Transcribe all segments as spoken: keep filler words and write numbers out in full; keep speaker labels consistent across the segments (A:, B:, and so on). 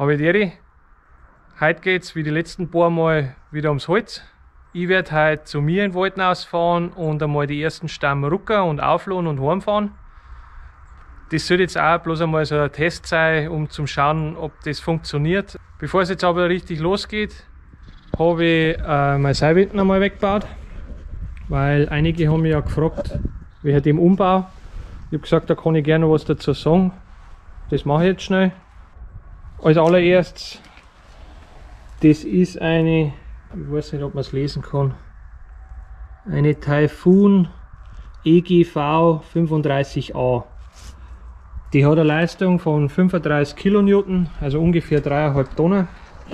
A: Habe ich die. Heute geht es wie die letzten paar Mal wieder ums Holz. Ich werde heute zu mir in den Wald rausfahren und einmal die ersten Stämme rucken und aufladen und heimfahren. Das soll jetzt auch bloß einmal so ein Test sein, um zu schauen, ob das funktioniert. Bevor es jetzt aber richtig losgeht, habe ich äh, meine Seilwinden einmal weggebaut, weil einige haben mich ja gefragt, wie ich den Umbau. Ich habe gesagt, da kann ich gerne noch was dazu sagen. Das mache ich jetzt schnell. Als allererstes, das ist eine, ich weiß nicht, ob man es lesen kann, eine Typhoon E G V fünfunddreißig A. Die hat eine Leistung von fünfunddreißig Kilonewton, also ungefähr dreieinhalb Tonnen.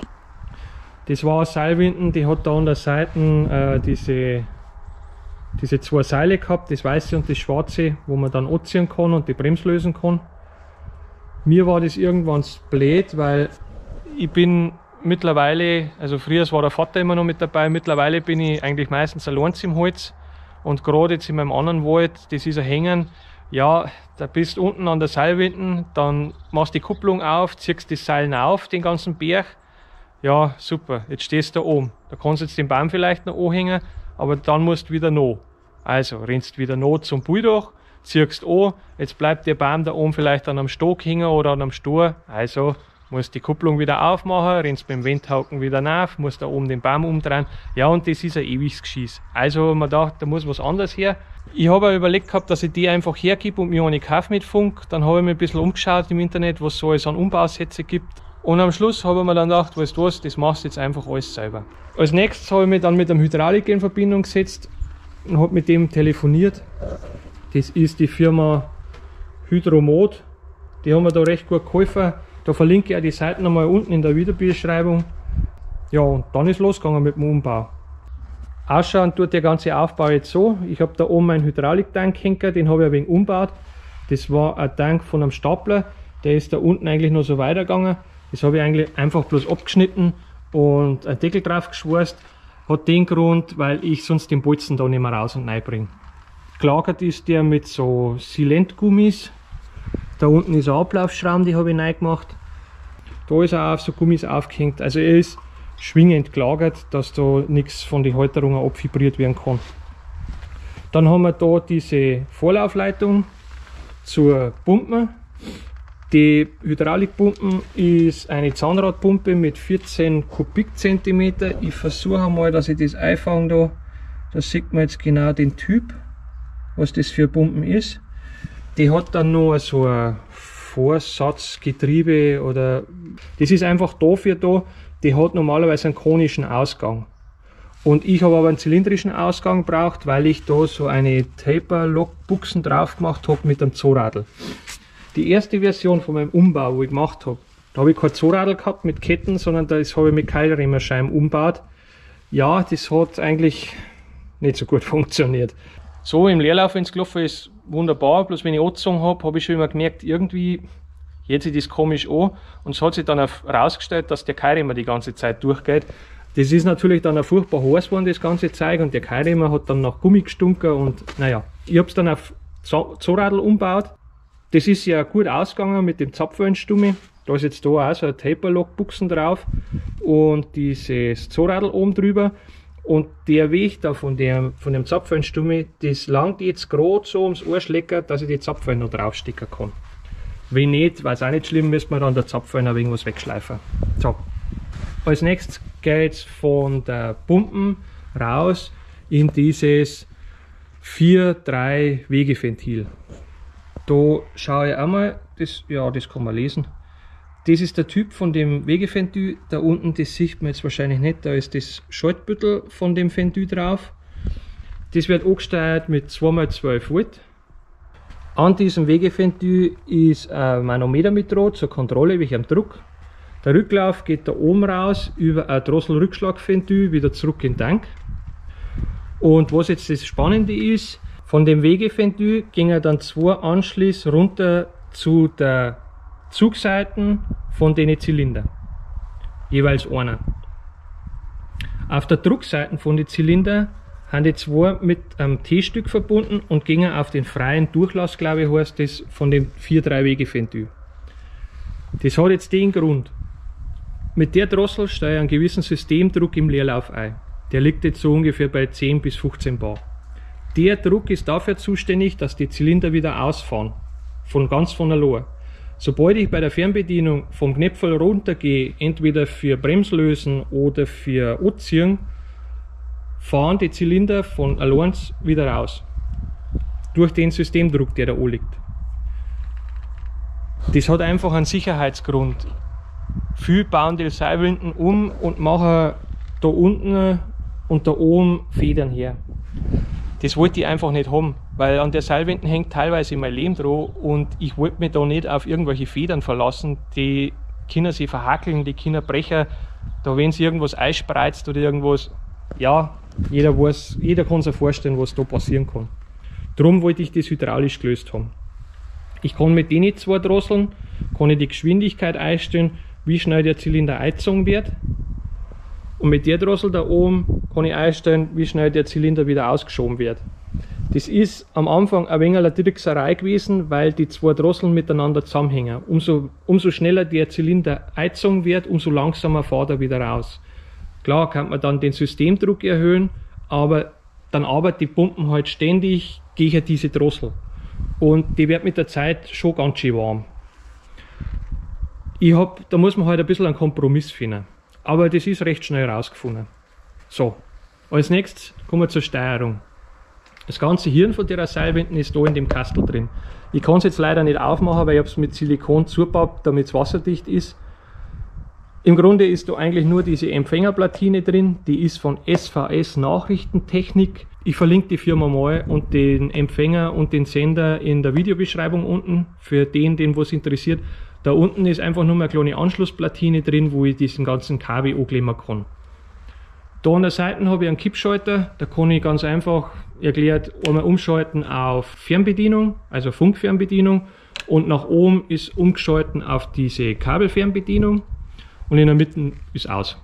A: Das war eine Seilwinden, die hat da an der Seite äh, diese, diese zwei Seile gehabt, das weiße und das schwarze, wo man dann anziehen kann und die Bremse lösen kann. Mir war das irgendwann blöd, weil ich bin mittlerweile, also früher war der Vater immer noch mit dabei, mittlerweile bin ich eigentlich meistens allein im Holz. Und gerade jetzt in meinem anderen Wald, das ist ein Hängen, ja, da bist du unten an der Seilwinden, dann machst du die Kupplung auf, ziehst das Seil auf, den ganzen Berg. Ja, super, jetzt stehst du da oben. Da kannst du jetzt den Baum vielleicht noch anhängen, aber dann musst du wieder noch. Also rennst wieder noch zum Bulldog, ziehst an, jetzt bleibt der Baum da oben vielleicht an einem Stock hängen oder an einem Stor. Also musst die Kupplung wieder aufmachen, rennst beim Windhauken wieder nach, musst da oben den Baum umdrehen. Ja, und das ist ein ewiges Geschiss. Also man dachte, da muss was anderes her. Ich habe überlegt gehabt, dass ich die einfach hergebe und mir eine kaufe mit Funk. Dann habe ich mir ein bisschen umgeschaut im Internet, was es so alles an Umbausätze gibt. Und am Schluss habe ich mir dann gedacht, weißt du was, das machst du jetzt einfach alles selber. Als nächstes habe ich mich dann mit einem Hydrauliker in Verbindung gesetzt und habe mit dem telefoniert. Das ist die Firma Hydromod. Die haben mir da recht gut geholfen. Da verlinke ich auch die Seiten einmal unten in der Videobeschreibung. Ja, und dann ist losgegangen mit dem Umbau. Ausschauen tut der ganze Aufbau jetzt so. Ich habe da oben einen Hydrauliktank hängen, den habe ich ein wenig umgebaut. Das war ein Tank von einem Stapler, der ist da unten eigentlich noch so weitergegangen. Das habe ich eigentlich einfach bloß abgeschnitten und einen Deckel drauf geschweißt. Hat den Grund, weil ich sonst den Bolzen da nicht mehr raus und reinbringe. Gelagert ist der mit so Silentgummis. Da unten ist ein Ablaufschraube, die habe ich neu gemacht. Da ist auch auf so Gummis aufgehängt. Also er ist schwingend gelagert, dass da nichts von den Halterungen abvibriert werden kann. Dann haben wir da diese Vorlaufleitung zur Pumpe. Die Hydraulikpumpe ist eine Zahnradpumpe mit vierzehn Kubikzentimeter. Ich versuche mal, dass ich das einfange da. Da sieht man jetzt genau den Typ, was das für Pumpen ist. Die hat dann noch so ein Vorsatzgetriebe oder das ist einfach dafür da. Die hat normalerweise einen konischen Ausgang. Und ich habe aber einen zylindrischen Ausgang gebraucht, weil ich da so eine Taper-Lock-Buchsen drauf gemacht habe mit einem Zoradl. Die erste Version von meinem Umbau, wo ich gemacht habe, da habe ich kein Zoradl gehabt mit Ketten, sondern das habe ich mit Keilriemenscheiben umgebaut. Ja, das hat eigentlich nicht so gut funktioniert. So im Leerlauf, wenn es gelaufen ist, wunderbar. Bloß wenn ich angezogen habe, habe ich schon immer gemerkt, irgendwie jetzt sieht das komisch an. Und es hat sich dann auch herausgestellt, dass der Keilriemen die ganze Zeit durchgeht. Das ist natürlich dann auch furchtbar heiß geworden, das ganze Zeug. Und der Keilriemen hat dann nach Gummi gestunken. Und naja, ich habe es dann auf Zoradl umgebaut. Das ist ja gut ausgegangen mit dem Zapfwellenstumme. Da ist jetzt da auch so ein Taper-Lock-Buchsen drauf. Und dieses Zoradl oben drüber. Und der Weg da von dem, von dem Zapfwellenstumme, das langt jetzt gerade so ums Ohrschlecker, dass ich die Zapfwellen noch draufstecken kann. Wenn nicht, weil es auch nicht schlimm, müsste man dann der Zapfwellen ein wenig was wegschleifen. So. Als nächstes geht es von der Pumpen raus in dieses vier drei Wegeventil. Da schaue ich einmal, das, ja, das kann man lesen. Das ist der Typ von dem Wegeventil. Da unten, das sieht man jetzt wahrscheinlich nicht, da ist das Schaltbüttel von dem Ventil drauf. Das wird angesteuert mit zwei mal zwölf Volt. An diesem Wegeventil ist ein Manometer mit Draht zur Kontrolle welchem Druck. Der Rücklauf geht da oben raus über ein Drosselrückschlagventil wieder zurück in den Tank. Und was jetzt das Spannende ist, von dem Wegeventil gingen dann zwei Anschlüsse runter zu der Zugseiten von den Zylindern. Jeweils einer. Auf der Druckseite von den Zylindern haben die zwei mit einem T-Stück verbunden und gingen auf den freien Durchlass, glaube ich, heißt das, von dem vier drei Wegeventil. Das hat jetzt den Grund. Mit der Drossel stelle ich einen gewissen Systemdruck im Leerlauf ein. Der liegt jetzt so ungefähr bei zehn bis fünfzehn Bar. Der Druck ist dafür zuständig, dass die Zylinder wieder ausfahren. Von ganz von allein. Sobald ich bei der Fernbedienung vom Knöpfel runtergehe, entweder für Bremslösen oder für Anziehen, fahren die Zylinder von allein wieder raus. Durch den Systemdruck, der da liegt. Das hat einfach einen Sicherheitsgrund. Viele bauen die Seilwinden um und machen da unten und da oben Federn her. Das wollte ich einfach nicht haben, weil an der Seilwinden hängt teilweise mein Leben dran und ich wollte mich da nicht auf irgendwelche Federn verlassen, die können sich verhackeln, die können brechen, da wenn sie irgendwas einspreizt oder irgendwas, ja, jeder weiß, jeder kann sich vorstellen, was da passieren kann. Darum wollte ich das hydraulisch gelöst haben. Ich kann mit den zwei Drosseln, kann ich die Geschwindigkeit einstellen, wie schnell der Zylinder eingezogen wird. Und mit der Drossel da oben kann ich einstellen, wie schnell der Zylinder wieder ausgeschoben wird. Das ist am Anfang ein wenig eine Trickserei gewesen, weil die zwei Drosseln miteinander zusammenhängen. Umso, umso schneller der Zylinder eingezogen wird, umso langsamer fährt er wieder raus. Klar kann man dann den Systemdruck erhöhen, aber dann arbeitet die Pumpen halt ständig gegen diese Drossel. Und die wird mit der Zeit schon ganz schön warm. Ich hab, da muss man halt ein bisschen einen Kompromiss finden. Aber das ist recht schnell rausgefunden. So, als nächstes kommen wir zur Steuerung. Das ganze Hirn von der Seilwinden ist da in dem Kastel drin. Ich kann es jetzt leider nicht aufmachen, weil ich es mit Silikon zugebaut, damit es wasserdicht ist. Im Grunde ist da eigentlich nur diese Empfängerplatine drin, die ist von S V S Nachrichtentechnik. Ich verlinke die Firma mal und den Empfänger und den Sender in der Videobeschreibung unten, für den, den was interessiert. Da unten ist einfach nur eine kleine Anschlussplatine drin, wo ich diesen ganzen Kabel anklemmen kann. Da an der Seite habe ich einen Kippschalter, da kann ich ganz einfach erklärt einmal umschalten auf Fernbedienung, also Funkfernbedienung, und nach oben ist umgeschalten auf diese Kabelfernbedienung und in der Mitte ist aus.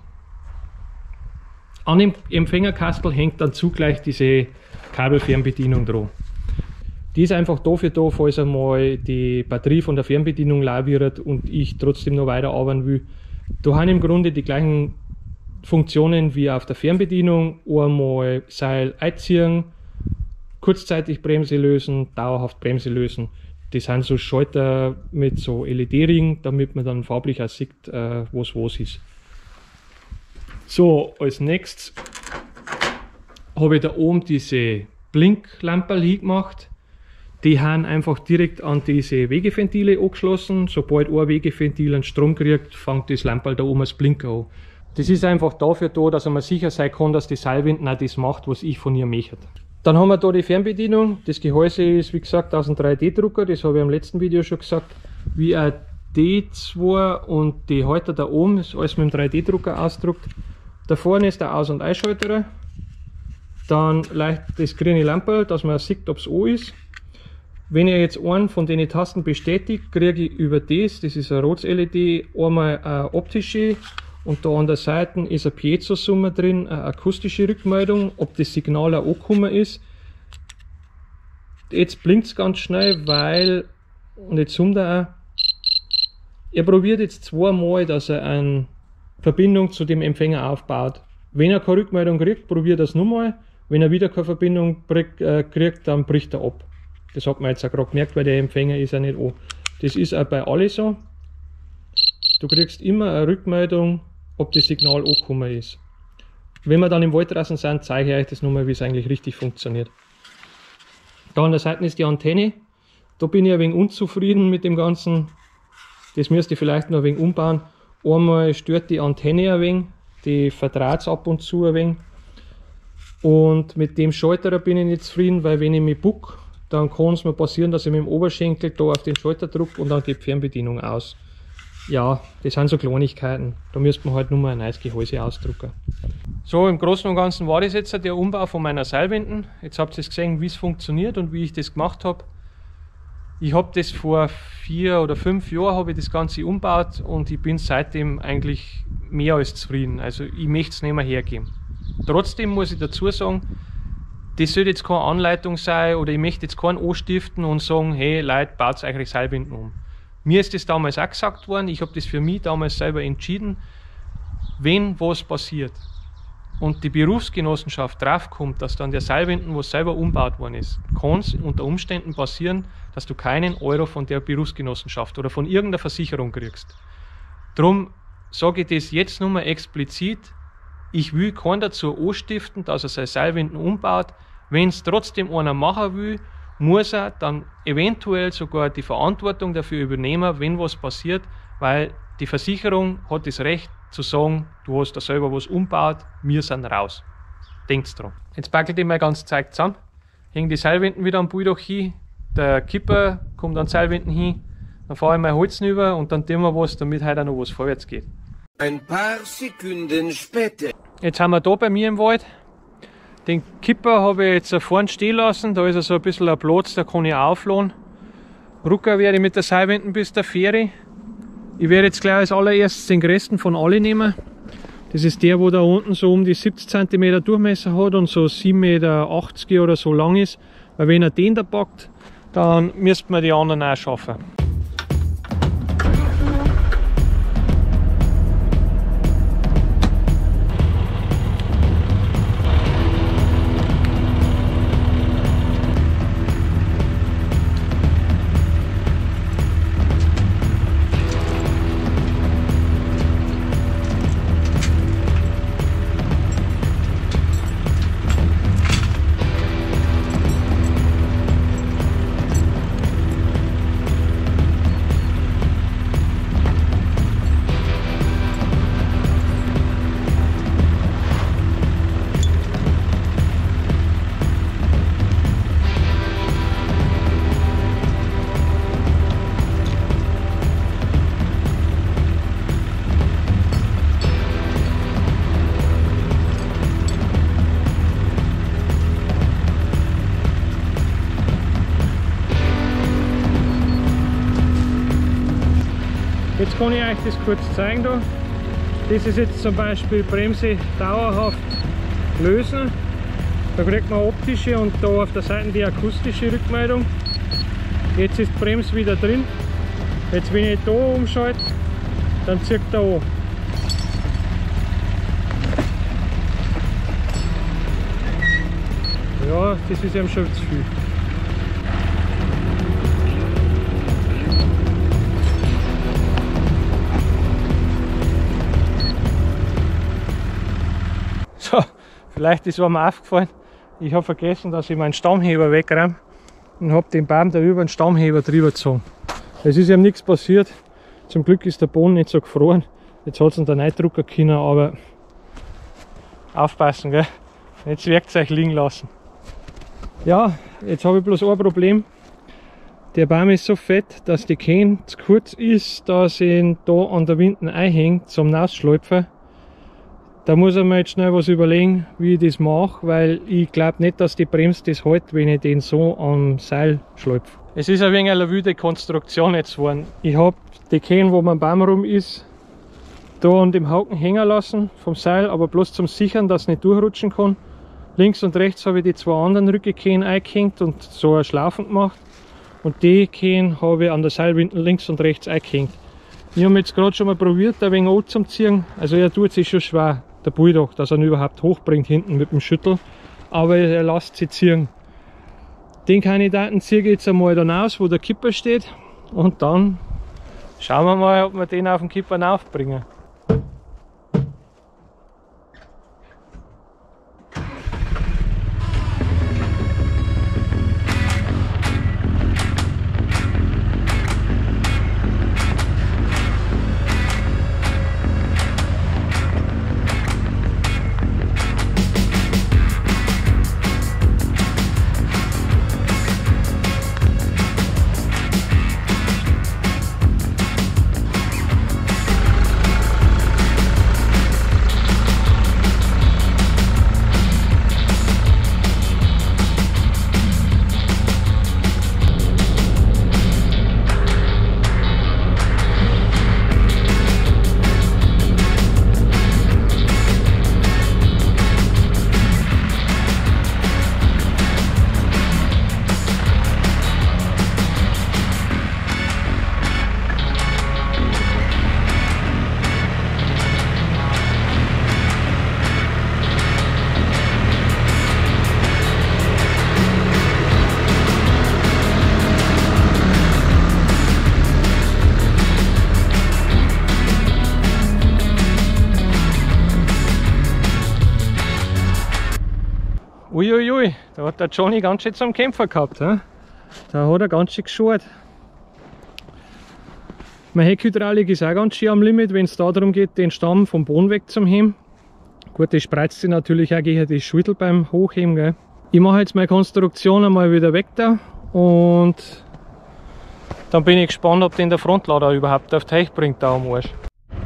A: An dem Empfängerkastel hängt dann zugleich diese Kabelfernbedienung dran. Die ist einfach dafür da, falls einmal die Batterie von der Fernbedienung leer wird und ich trotzdem noch weiter arbeiten will. Da haben im Grunde die gleichen Funktionen wie auf der Fernbedienung. Einmal Seil einziehen, kurzzeitig Bremse lösen, dauerhaft Bremse lösen. Das sind so Schalter mit so L E D-Ringen, damit man dann farblich auch sieht, äh, was was ist. So, als nächstes habe ich da oben diese Blinklampen hingemacht. Die haben einfach direkt an diese Wegeventile angeschlossen. Sobald ein Wegeventil einen Strom kriegt, fängt das Lamperl da oben das Blinken an. Das ist einfach dafür da, dass man sicher sein kann, dass die Seilwinden auch das macht, was ich von ihr möchte. Dann haben wir da die Fernbedienung. Das Gehäuse ist wie gesagt aus einem drei D Drucker, das habe ich im letzten Video schon gesagt. Wie ein D zwei und die Halter da oben ist alles mit dem drei D Drucker ausgedruckt. Da vorne ist der Aus- und Einschalter. Dann leicht das grüne Lamperl, dass man sieht, ob es an ist. Wenn ihr jetzt einen von den Tasten bestätigt, kriege ich über das, das ist ein rotes L E D, einmal eine optische und da an der Seite ist eine Piezo-Summe drin, eine akustische Rückmeldung, ob das Signal auch angekommen ist. Jetzt blinkt es ganz schnell, weil, und jetzt zoomt er auch, er probiert jetzt zweimal, dass er eine Verbindung zu dem Empfänger aufbaut. Wenn er keine Rückmeldung kriegt, probiert er es nochmal. Wenn er wieder keine Verbindung kriegt, dann bricht er ab. Das hat man jetzt auch gerade gemerkt, weil der Empfänger ist ja nicht an. Das ist auch bei allen so. Du kriegst immer eine Rückmeldung, ob das Signal angekommen ist. Wenn wir dann im Wald draußen sind, zeige ich euch das nochmal, wie es eigentlich richtig funktioniert. Da an der Seite ist die Antenne. Da bin ich ein wenig unzufrieden mit dem Ganzen. Das müsste ich vielleicht noch ein wenig umbauen. Einmal stört die Antenne ein wenig, die verdraht es ab und zu ein wenig. Und mit dem Schalter bin ich nicht zufrieden, weil wenn ich mich buck, dann kann es mir passieren, dass ich mit dem Oberschenkel da auf den Schalter drücke und dann geht die Fernbedienung aus. Ja, das sind so Kleinigkeiten. Da müsste man halt nur mal ein neues Gehäuse ausdrucken. So, im Großen und Ganzen war das jetzt der Umbau von meiner Seilwinden. Jetzt habt ihr gesehen, wie es funktioniert und wie ich das gemacht habe. Ich habe das vor vier oder fünf Jahren habe ich das Ganze umgebaut und ich bin seitdem eigentlich mehr als zufrieden. Also ich möchte es nicht mehr hergeben. Trotzdem muss ich dazu sagen, das soll jetzt keine Anleitung sein oder ich möchte jetzt keinen anstiften und sagen, hey Leute, baut euch Seilwinden um. Mir ist das damals auch gesagt worden, ich habe das für mich damals selber entschieden. wenn was passiert und die Berufsgenossenschaft draufkommt, dass dann der Seilwinden, was selber umgebaut worden ist, kann es unter Umständen passieren, dass du keinen Euro von der Berufsgenossenschaft oder von irgendeiner Versicherung kriegst. Darum sage ich das jetzt nur mal explizit. Ich will keinen dazu anstiften, dass er seine Seilwinden umbaut. Wenn es trotzdem einer machen will, muss er dann eventuell sogar die Verantwortung dafür übernehmen, wenn was passiert, weil die Versicherung hat das Recht zu sagen, du hast da selber was umgebaut, wir sind raus. Denkt's dran. Jetzt packelt ich mein ganzes Zeug zusammen, hänge die Seilwinden wieder am Bulldog hin, der Kipper kommt an Seilwinden hin, dann fahre ich mein Holz rüber und dann tun wir was, damit heute auch noch was vorwärts geht.
B: Ein paar Sekunden später.
A: Jetzt sind wir da bei mir im Wald. Den Kipper habe ich jetzt vorne stehen lassen, da ist so ein bisschen ein Platz, da kann ich aufladen. Rucker werde ich mit der Seilwinden bis der Fähre. Ich werde jetzt gleich als allererstes den größten von alle nehmen. Das ist der, wo da unten so um die siebzig Zentimeter Durchmesser hat und so sieben Meter achtzig oder so lang ist. Weil wenn er den da packt, dann müsste man die anderen auch schaffen. Jetzt kann ich euch das kurz zeigen da. Das ist jetzt zum Beispiel Bremse dauerhaft lösen. Da kriegt man optische und da auf der Seite die akustische Rückmeldung. Jetzt ist die Bremse wieder drin. Jetzt wenn ich da umschalte, dann zieht er an. Ja, das ist eben schon zu viel. So, vielleicht ist mir aufgefallen, ich habe vergessen, dass ich meinen Stammheber wegräume und habe den Baum da über den Stammheber drüber gezogen. Es ist ihm nichts passiert. Zum Glück ist der Boden nicht so gefroren. Jetzt hat es ihn da reindrucken können, aber aufpassen, gell? Nicht das Werkzeug liegen lassen. Ja, jetzt habe ich bloß ein Problem. Der Baum ist so fett, dass die Kähne zu kurz ist, dass ich ihn da an der Winden einhängt zum Nausschläupfen. Da muss ich mir jetzt schnell was überlegen, wie ich das mache, weil ich glaube nicht, dass die Bremse das hält, wenn ich den so am Seil schläupfe. Es ist ein wenig eine wilde Konstruktion jetzt geworden. Ich habe die Kähne, wo mein Baum rum ist, da an dem Haken hängen lassen vom Seil, aber bloß zum Sichern, dass es nicht durchrutschen kann. Links und rechts habe ich die zwei anderen Rückenkähne eingehängt und so eine Schlaufen gemacht. Und die Kähne habe ich an der Seilwindel links und rechts eingehängt. Ich habe jetzt gerade schon mal probiert, ein wenig anzuziehen. Also er tut sich schon schwer, der Bulldog, dass er ihn überhaupt hochbringt hinten mit dem Schüttel. Aber er lässt sich ziehen. Den Kandidaten ziehe ich jetzt einmal dann aus, wo der Kipper steht. Und dann schauen wir mal, ob wir den auf den Kipper aufbringen. Uiuiui, ui, da hat der Johnny ganz schön zum Kämpfer gehabt. He? Da hat er ganz schön geschaut. Meine Heckhydraulik ist auch ganz schön am Limit, wenn es darum geht, den Stamm vom Boden wegzuheben. Gut, das spreizt sich natürlich auch gegen das Schüttel beim Hochheben. Gell? Ich mache jetzt meine Konstruktion einmal wieder weg da und dann bin ich gespannt, ob den der Frontlader überhaupt auf Teich bringt da am Arsch.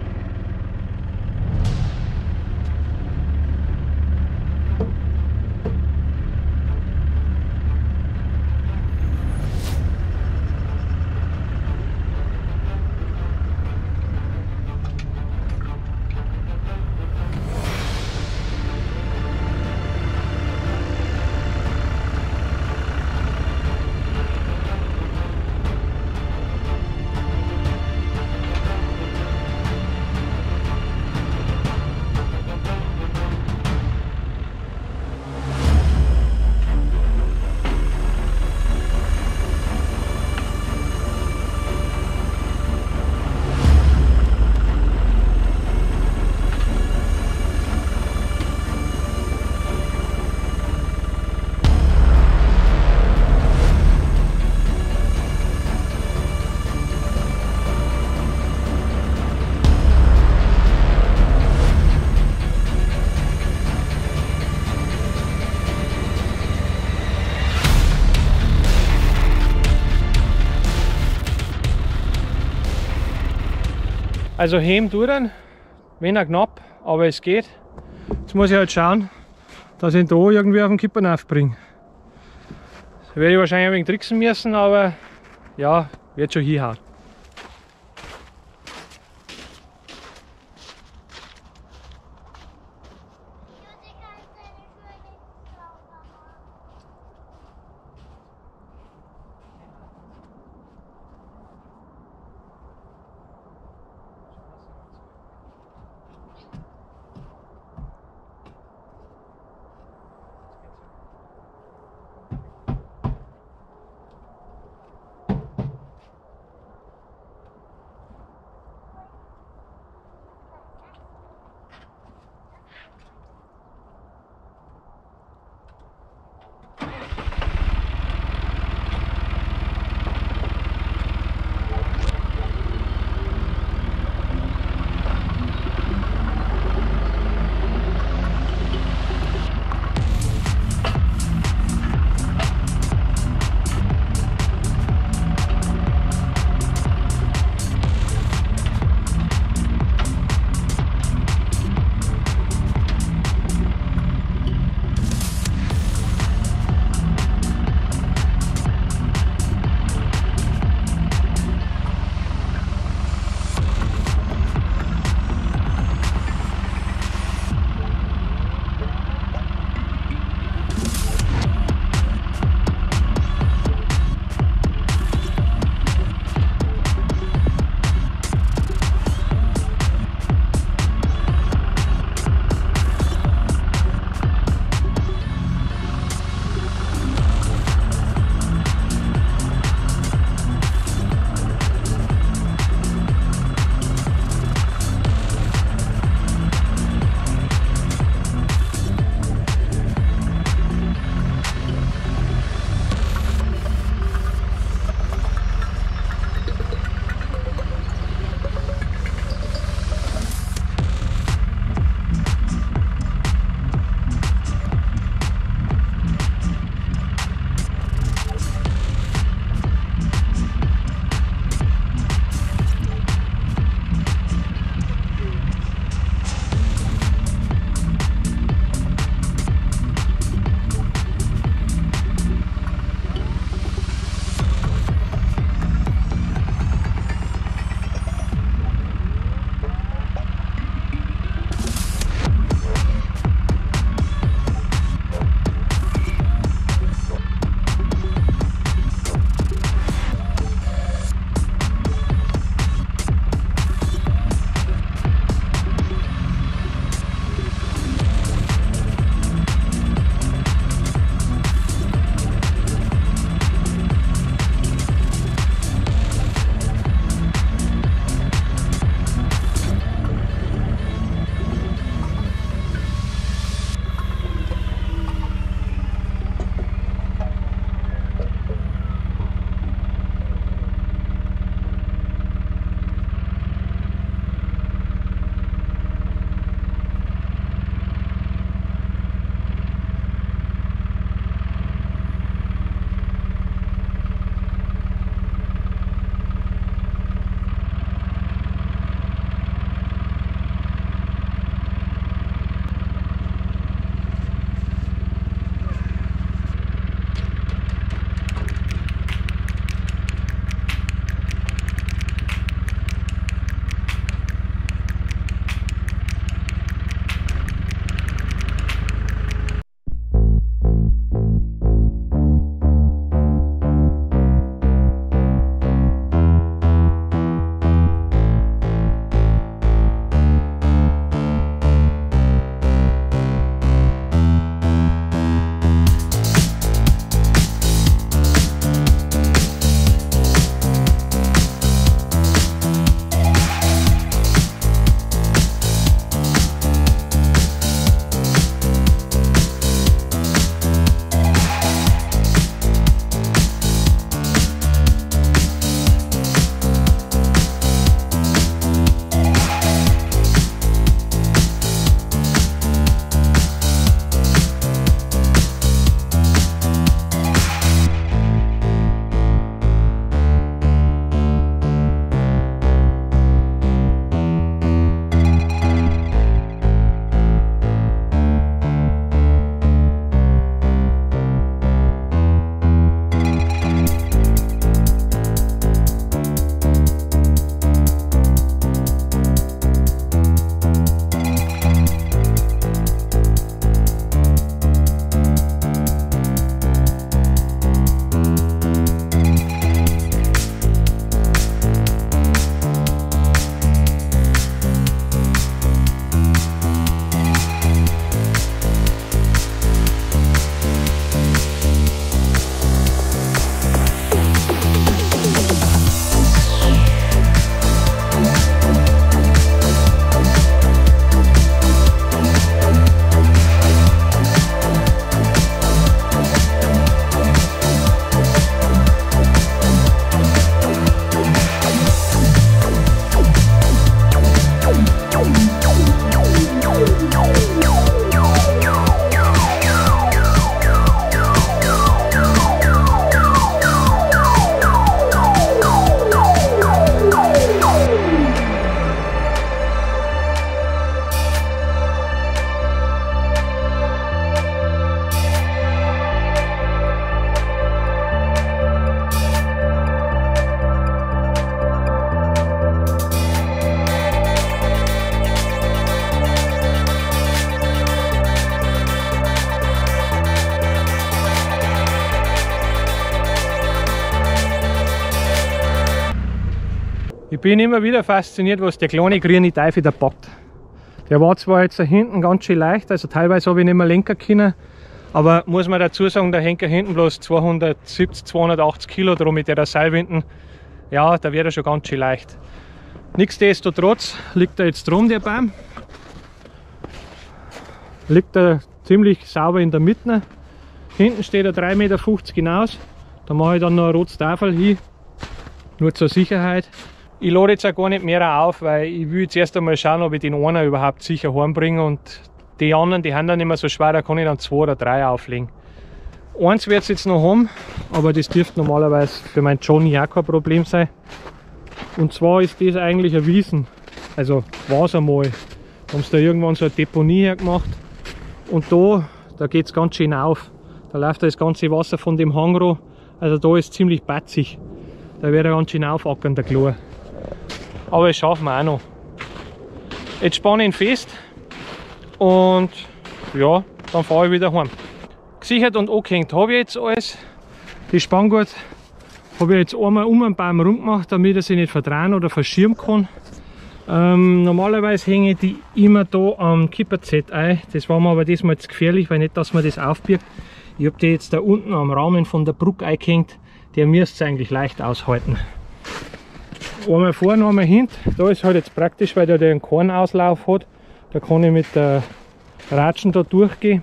A: Also heben tut er, wenn er knapp, aber es geht. Jetzt muss ich halt schauen, dass ich ihn da irgendwie auf den Kippern aufbringe. Das werde ich wahrscheinlich ein wenig tricksen müssen, aber ja, wird schon hinhauen. Ich bin immer wieder fasziniert, was der kleine grüne Teufel da packt. Der war zwar jetzt da hinten ganz schön leicht, also teilweise habe ich nicht mehr lenken können, aber muss man dazu sagen, der hängt hinten bloß zweihundertsiebzig, zweihundertachtzig Kilo drum mit der Seilwinden. Ja, da wird er schon ganz schön leicht. Nichtsdestotrotz liegt er jetzt drum, der Baum. Liegt er ziemlich sauber in der Mitte. Hinten steht er drei Meter fünfzig hinaus. Da mache ich dann noch ein rotes Tafel hin, nur zur Sicherheit. Ich lade jetzt auch gar nicht mehr auf, weil ich will jetzt erst einmal schauen, ob ich den einen überhaupt sicher heimbringe, und die anderen, die haben dann nicht mehr so schwer, da kann ich dann zwei oder drei auflegen. Eins wird es jetzt noch haben, aber das dürfte normalerweise für meinen Johnny auch kein Problem sein. Und zwar ist das eigentlich ein Wiesen, also war es einmal. Da haben sie da irgendwann so eine Deponie hergemacht und da, da geht es ganz schön auf. Da läuft das ganze Wasser von dem Hang runter, also da ist ziemlich batzig. Da wird er ganz schön aufackern, der Klar. Aber das schaffen wir auch noch. Jetzt spanne ich ihn fest und ja, dann fahre ich wieder heim. Gesichert und angehängt habe ich jetzt alles. Die Spanngurt habe ich jetzt einmal um den Baum rum gemacht, damit er sich nicht verdrehen oder verschirmen kann. Ähm, normalerweise hänge ich die immer da am Kipper-Z ein. Das war mir aber diesmal zu gefährlich, weil nicht, dass man das aufbirgt. Ich habe die jetzt da unten am Rahmen von der Brücke eingehängt. Der müsste es eigentlich leicht aushalten. Einmal vorne, einmal hinten. Da ist halt jetzt praktisch, weil der den Kornauslauf hat. Da kann ich mit der Ratschen da durchgehen.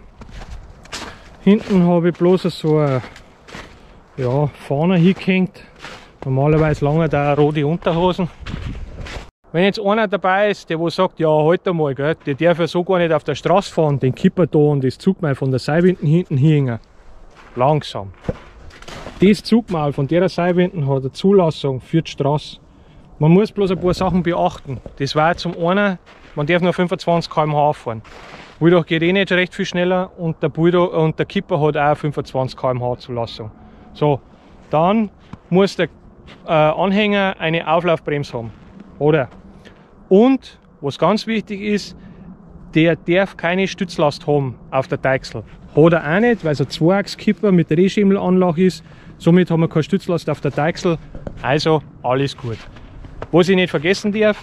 A: Hinten habe ich bloß so eine ja, Fahne hingehängt. Normalerweise lange da rote Unterhosen. Wenn jetzt einer dabei ist, der wo sagt, ja halt einmal, gell, der darf ja so gar nicht auf der Straße fahren, den Kipper da und das Zugmaul von der Seilwinden hinten hängen. Langsam. Das Zugmaul von der Seilwinden hat eine Zulassung für die Straße. Man muss bloß ein paar Sachen beachten. Das war zum einen, man darf nur fünfundzwanzig Kilometer pro Stunde fahren. Bulldog geht eh nicht recht viel schneller und der Bulldog und der Kipper hat auch fünfundzwanzig Kilometer pro Stunde Zulassung. So, dann muss der äh, Anhänger eine Auflaufbremse haben. Oder? Und, was ganz wichtig ist, der darf keine Stützlast haben auf der Deichsel. Hat er auch nicht, weil es ein Zweiachs-Kipper mit Drehschemelanlage ist. Somit haben wir keine Stützlast auf der Deichsel. Also alles gut. Was ich nicht vergessen darf,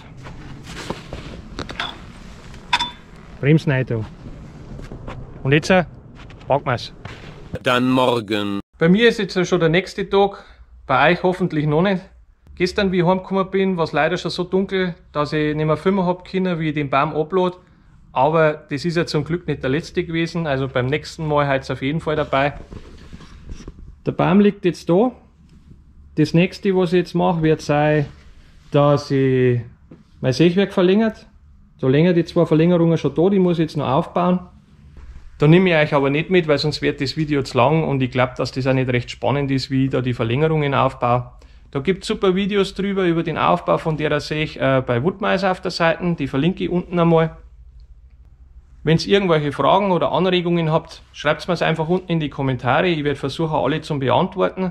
A: Bremsen rein da. Und jetzt äh, packen wir es.
B: Dann morgen.
A: Bei mir ist jetzt schon der nächste Tag, bei euch hoffentlich noch nicht. Gestern, wie ich heimgekommen bin, war es leider schon so dunkel, dass ich nicht mehr filmen habe können, wie ich den Baum ablade. Aber das ist ja zum Glück nicht der letzte gewesen, also beim nächsten Mal heute auf jeden Fall dabei. Der Baum liegt jetzt da. Das nächste, was ich jetzt mache, wird sein, dass ich mein Sägwerk verlängert. Da länger die zwei Verlängerungen schon da, die muss ich jetzt noch aufbauen. Da nehme ich euch aber nicht mit, weil sonst wird das Video zu lang und ich glaube, dass das auch nicht recht spannend ist, wie ich da die Verlängerungen aufbaue. Da gibt es super Videos drüber, über den Aufbau von der Säge äh, bei Woodmiser auf der Seite, die verlinke ich unten einmal. Wenn ihr irgendwelche Fragen oder Anregungen habt, schreibt es mir einfach unten in die Kommentare, ich werde versuchen alle zu beantworten.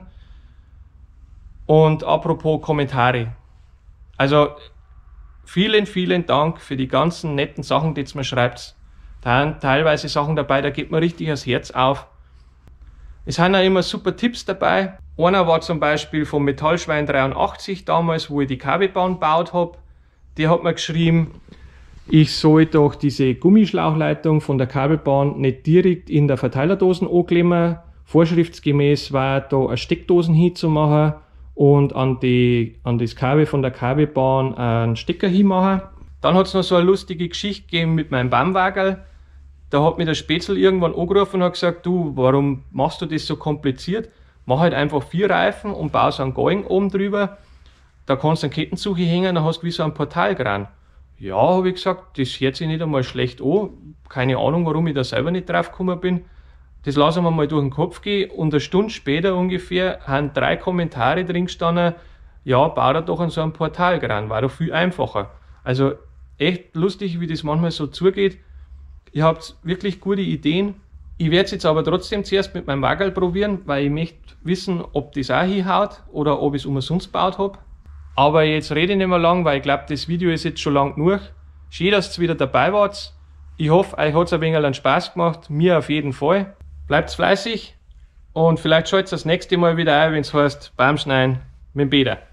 A: Und apropos Kommentare, also vielen, vielen Dank für die ganzen netten Sachen, die ihr mir schreibt. Da sind teilweise Sachen dabei, da geht mir richtig das Herz auf. Es sind auch immer super Tipps dabei. Einer war zum Beispiel vom Metallschwein dreiundachtzig damals, wo ich die Kabelbahn gebaut habe. Der hat mir geschrieben, ich soll doch diese Gummischlauchleitung von der Kabelbahn nicht direkt in der Verteilerdosen anklemmen. Vorschriftsgemäß war da eine Steckdosen hinzumachen und an, die, an das Kabel von der Kabelbahn einen Stecker hinmachen. Dann hat es noch so eine lustige Geschichte gegeben mit meinem Baumwagel. Da hat mir der Spätzl irgendwann angerufen und hat gesagt, du, warum machst du das so kompliziert? Mach halt einfach vier Reifen und bau so einen Galgen oben drüber. Da kannst du einen Kettenzug hängen, dann hast du wie so ein Portalkran. Ja, habe ich gesagt, das hört sich nicht einmal schlecht an. Keine Ahnung, warum ich da selber nicht drauf gekommen bin. Das lassen wir mal durch den Kopf gehen und eine Stunde später ungefähr haben drei Kommentare drin gestanden, ja, bau da doch an so einem Portalkran, war doch viel einfacher. Also echt lustig, wie das manchmal so zugeht. Ihr habt wirklich gute Ideen. Ich werde es jetzt aber trotzdem zuerst mit meinem Wagel probieren, weil ich möchte wissen, ob das auch hinhaut oder ob ich es umsonst gebaut habe. Aber jetzt rede ich nicht mehr lang, weil ich glaube, das Video ist jetzt schon lang genug. Schön, dass ihr wieder dabei wart. Ich hoffe, euch hat es ein wenig an Spaß gemacht. Mir auf jeden Fall. Bleibt fleißig und vielleicht schaltet ihr das nächste Mal wieder ein, wenn es heißt Baumschneiden mit dem Peter.